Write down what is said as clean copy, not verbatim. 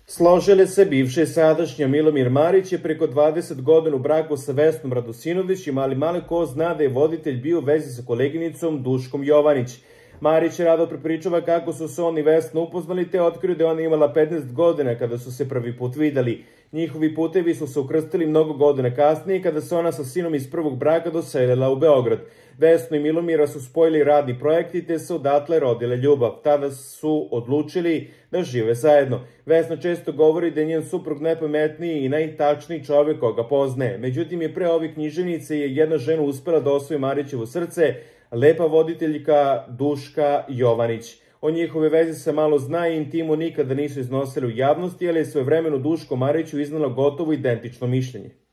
Složile se bivše i sadašnja. Milomir Marić je preko 20 godina u braku sa Vesnom Radosinović, ali malo ko zna da je voditelj bio u vezi sa koleginicom Duškom Jovanić. Marić je rado prepričava kako su se on i Vesna upoznali te otkriju da je ona imala 15 godina kada su se prvi put videli. Njihovi putevi su se ukrstili mnogo godina kasnije kada se ona sa sinom iz prvog braka doselila u Beograd. Vesnu i Milomira su spojili radni projekti te se odatle rodile ljubav. Tada su odlučili da žive zajedno. Vesna često govori da je njen suprug najpametniji i najtačniji čovjek koga poznaje. Međutim, je pre ove književnice je jedna žena uspela da osvoji Marićevo srce, lepa voditeljka Duška Jovanić. O njihove vezi se malo zna i intimu nikada nisu iznosili u javnosti, ali je svojevremeno Duško Mariću iznala gotovo identično mišljenje.